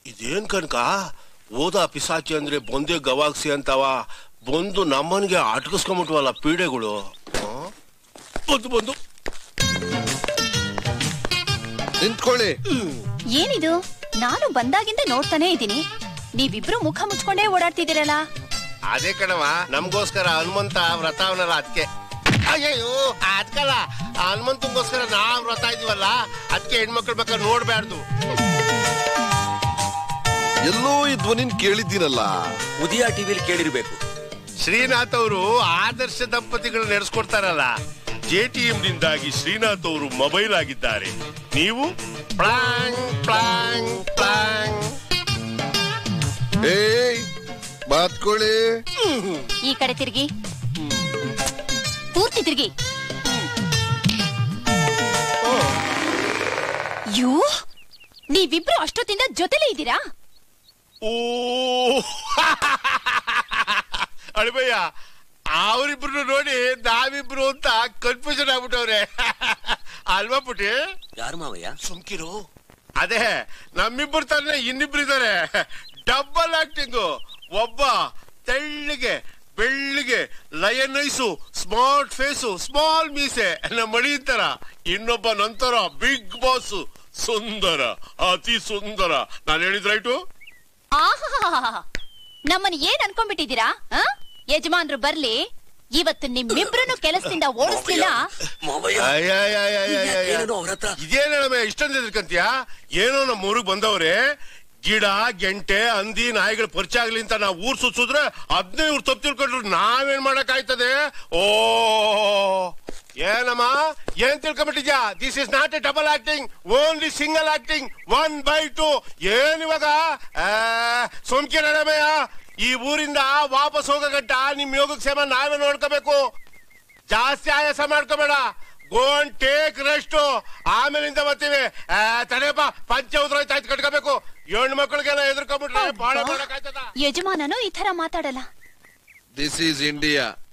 ಇದೇನ್ ಕಣ್ಕ ಓದಾ ಪಿಸಾಚಿ ಅಂದ್ರೆ ಬಂದೆ ಗವಾಗ್ಸಿ ಅಂತವ ಬಂದು ನಮ್ಮನ್ಗೆ ಅಟ್ಕಿಸ್ಕೊಂಬಿಟ್ವಲ್ಲ ಪೀಡೆಗಳು. ಬಂದು ಬಂದು ನಿಂತ್ಕೊಳ್ಳಿ. ಏನಿದು? ನಾನು ಬಂದಾಗಿಂದ ನೋಡ್ತಾನೆ ಇದ್ದೀನಿ, ನೀವಿಬ್ರು ಮುಖ ಮುಚ್ಕೊಂಡೇ ಓಡಾಡ್ತಿದ್ದೀರಲ್ಲ. ಅದೇ ಕಣವ, ನಮ್ಗೋಸ್ಕರ ಹನುಮಂತ ವ್ರತ ಅವನಲ್ಲ ಅದಕ್ಕೆ. ಅಯ್ಯೋ ಅದ್ಕಲ್ಲ, ಹನುಮಂತಂಗೋಸ್ಕರ ನಾವ್ ವ್ರತ ಇದೀವಲ್ಲ ಅದಕ್ಕೆ ಹೆಣ್ಮಕ್ಳು ಬೇಕಾದ್ರೆ ನೋಡ್ಬಾರ್ದು. ಎಲ್ಲೋ ಈ ಧ್ವನಿನ್ ಕೇಳಿದ್ದೀನಲ್ಲ. ಉದಯ ಟಿವಿಲಿ ಕೇಳಿರ್ಬೇಕು. ಶ್ರೀನಾಥ್ ಅವರು ಆದರ್ಶ ದಂಪತಿಗಳು ನಡೆಸ್ಕೊಡ್ತಾರಲ್ಲ. JTM ನಿಂದಾಗಿ ಶ್ರೀನಾಥ್ ಅವರು ಮೊಬೈಲ್ ಆಗಿದ್ದಾರೆ. ನೀವು ಪ್ಲಾಂಗ್ ಪ್ಲಾಂಗ್ ಪ್ಲಾಂಗ್. ಬಾತ್ಕೊಳ್ಳಿ. ಈ ಕಡೆ ತಿರ್ಗಿ, ಪೂರ್ತಿ ತಿರ್ಗಿ. ಯೂ, ನೀವಿಬ್ರು ಅಷ್ಟೊತ್ತಿಂದ ಜೊತೆಲೇ ಇದ್ದೀರಾ? ಓ ಅಳಿಬಯ್ಯ, ಅವರಿಬ್ರು ನೋಡಿ ನಾವಿಬ್ರು ಅಂತ ಕನ್ಫ್ಯೂಷನ್ ಆಗ್ಬಿಟ್ಟವ್ರೆ ಅಲ್ವಾ ಪುಟಿ? ಯಾರು ಮಾವಯ್ಯ? ಸುಮ್ಕಿರು. ಅದೇ ನಮ್ಮಿಬ್ರು ತಾನೇ ಇನ್ನಿಬ್ರು ಇದಾರೆ. Double acting. ಒಬ್ಬ ತೆಳ್ಳಿಗೆ ಬೆಳ್ಳಿಗೆ lion eyes, smart face, small ಮೀಸೆ, ನಮ್ಮ ಮಣಿ ತರ. ಇನ್ನೊಬ್ಬ ನಂತರ ಬಿಗ್ ಬಾಸ್, ಸುಂದರ, ಅತಿ ಸುಂದರ. ನಾನು ಹೇಳಿದ್ರೈಟು? ನಮ್ಮನ್ನ ಏನ್ ಅನ್ಕೊಂಡ್ಬಿಟ್ಟಿದ್ದೀರಾ? ಯಜಮಾನ್ರು ಬರ್ಲಿ, ಇವತ್ತು ನಿಮ್ಮಿಬ್ರನ್ನು ಕೆಲಸದಿಂದ ಓಡಿಸ್ಲಿಲ್ಲ. ಇದೇನಮ್ಮ ಇಷ್ಟೊಂದು ಎದ್ರಕಂತೀಯ? ಏನೋ ನಮ್ಮ ಊರಿಗೆ ಬಂದವ್ರೆ, ಗಿಡ ಗೆಂಟೆ ಹಂದಿ ನಾಯಿಗಳು ಪರಿಚಯ ಆಗ್ಲಿ ಅಂತ ನಾವು ಊರ್ ಸುತ್ತಿದ್ರೆ ಅದನ್ನೇ ಇವ್ರು ತಪ್ಪು ತಿಳ್ಕೊಂಡ್ರು. ನಾವೇನ್ ಮಾಡಕ್ ಆಯ್ತದೆ? ಓ ಏನಮ್ಮ, ಏನ್ ತಿಳ್ಕೊಂಡ್ಬಿಟ್ಟಿದ್ಯಾ? This is not a double acting, only single acting, 1/2. ಏನ್ ಇವಾಗ ಸೋಮ್ಕಿರಮಯ್ಯ, ಈ ಊರಿಂದ ವಾಪಸ್ ಹೋಗಗಂಟ ನಿಮ್ ಯೋಗಕ್ಷೇಮ ನಾವೇ ನೋಡ್ಕೋಬೇಕು. ಜಾಸ್ತಿ ಆಯಾಸ ಮಾಡ್ಕೋಬೇಡ. Go and take rest. ಆಮೇಲಿಂದ ಬರ್ತೀವಿ. ತಡೆಯಪ್ಪ, ಪಂಚ ಉದ್ರೋಯ್ತಾಯ್ತು, ಕಟ್ಕೋಬೇಕು. ಹೆಣ್ಣು ಮಕ್ಕಳಿಗೆಲ್ಲ ಎದುರ್ಕೊಂಡ್ಬಿಟ್ರೆ ಬಾಳ ಮಾಡಕ್ಕಾಯ್ತದ? ಯಜಮಾನನು ಈ ತರ ಮಾತಾಡಲ್ಲ. This is India.